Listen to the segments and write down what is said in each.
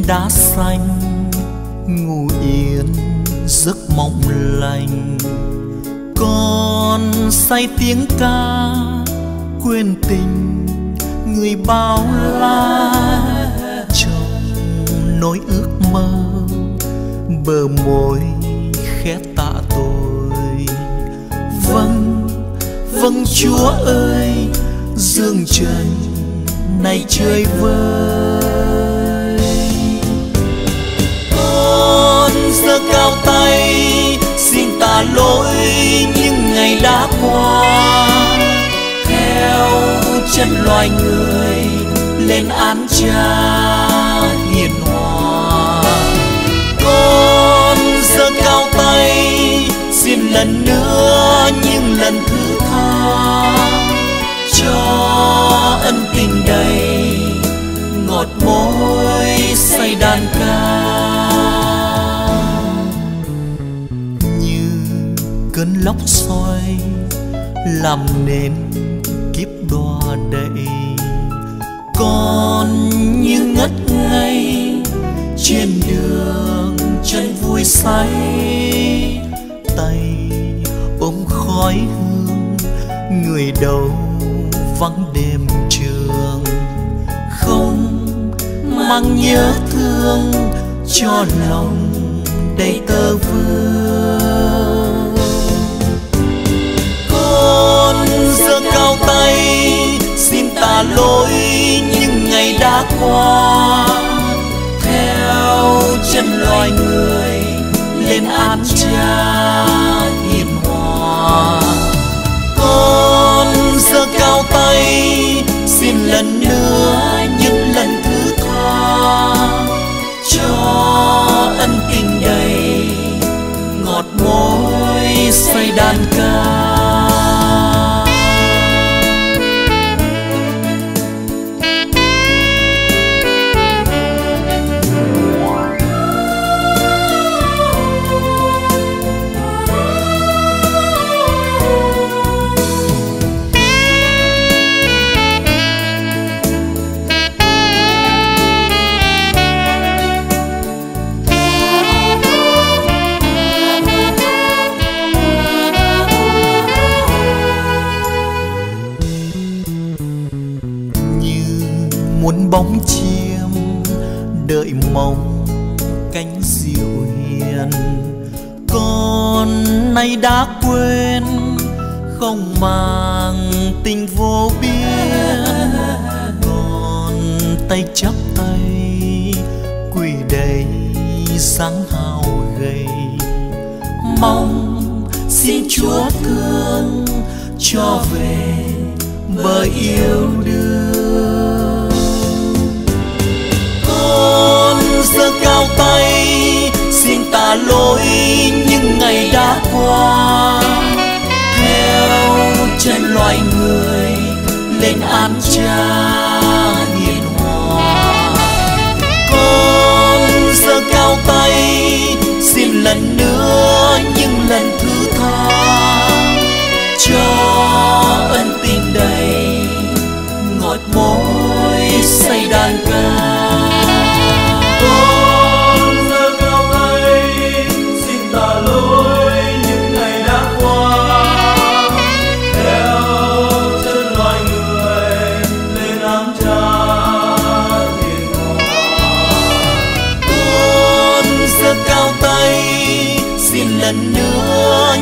đá xanh ngủ yên giấc mộng lành. Con say tiếng ca quên tình người bao la, trong nỗi ước mơ bờ môi khẽ tạ tôi. Vâng, vâng Chúa ơi, dương trần này chơi vơi. Con giơ cao tay xin tạ lỗi những ngày đã qua, theo chân loài người lên án Cha hiền hòa. Con giơ cao tay xin lần nữa những lần thứ tha, cho ân tình đầy ngọt môi say đàn ca. Như cơn lốc xoay làm nên kiếp đọa đầy, con như ngất ngây trên đường chân vui say. Tay ôm khói hương người đầu vắng đêm trường, không mang nhớ thương cho lòng đầy tơ vương. Con giơ cao tay xin tạ lỗi những ngày đã qua, theo chân loài người lên án Cha hiền hòa. Con giơ cao tay xin lần nữa những lần thứ tha, cho ân tình đầy ngọt môi say đàn ca. Muốn bóng chim đợi mong cánh diệu hiền, con nay đã quên không mang tình vô biên. Con tay chắp tay quỳ đầy dáng hao gầy, mong xin Chúa thương cho về bờ yêu đương. Con giơ cao tay xin tạ lỗi những ngày đã qua, theo chân loài người lên án Cha hiền hòa. Con giơ cao tay xin lần nữa những lần thứ tha, cho ân tình đầy ngọt môi say đàn ca. Con giơ cao tay xin tạ lỗi những ngày đã qua, theo chân loài người lên án Cha hiền hòa. Con giơ cao tay xin lần nữa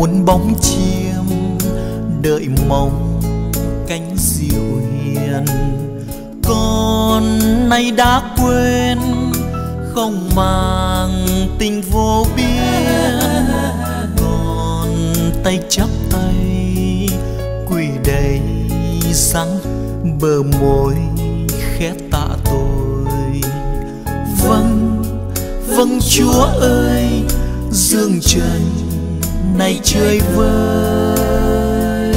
muôn bóng chim đợi mong cánh diệu hiền. Con nay đã quên không mang tình vô biên, con tay chắp tay quỳ đầy răng bờ môi khẽ tạ tôi. Vâng, vâng Chúa ơi, dương trần này chơi vơi.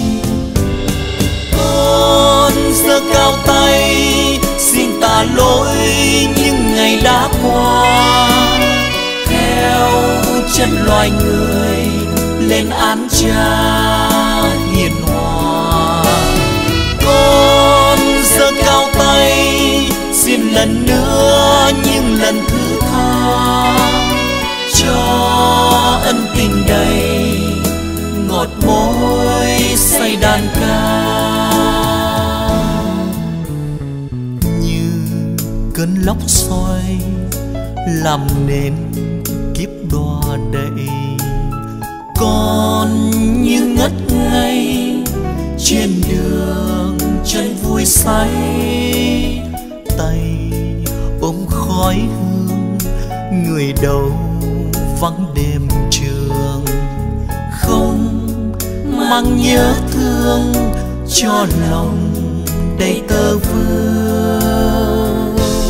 Con giơ cao tay xin tạ lỗi những ngày đã qua, theo chân loài người lên án Cha hiền hòa. Con giơ cao tay xin lần nữa những lần thứ tha, cho ân tình đầy ngọt môi say đàn ca. Như cơn lốc xoay làm nên kiếp đọa đầy, con như ngất ngây trên đường chân vui say. Tay ôm khói hương người đầu vắng đêm trường, không mang nhớ thương cho lòng đầy tơ vương.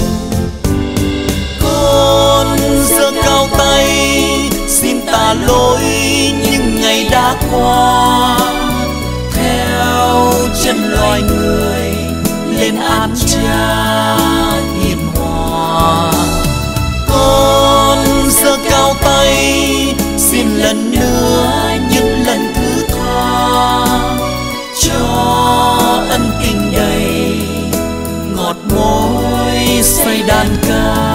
Con giơ cao tay xin tạ lỗi những ngày đã qua, theo chân loài người lên án Cha hiền hòa. Con giơ cao tay xin lần nữa những lần thứ tha, cho ân tình đầy ngọt môi say đàn ca.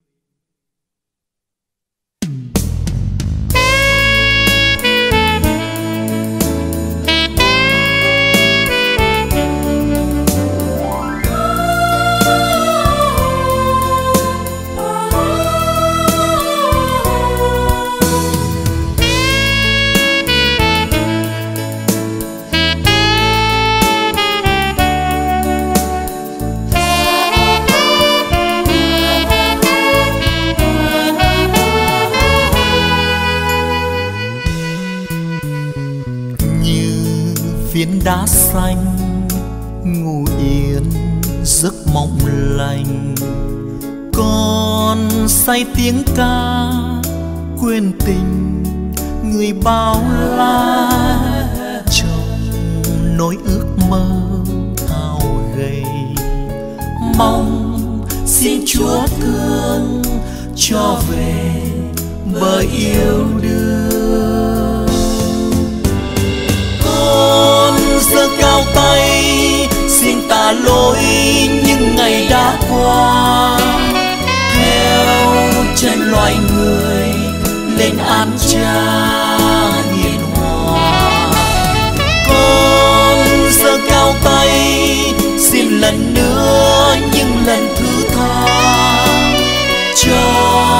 Viên đá xanh ngủ yên giấc mộng lành, con say tiếng ca quên tình người bao la. Trong nỗi ước mơ thao gầy, mong xin Chúa thương cho về bờ yêu đương. Con giơ cao tay xin tạ lỗi những ngày đã qua, theo chân loài người lên án Cha hiền hòa. Con giơ cao tay xin lần nữa những lần thứ tha, cho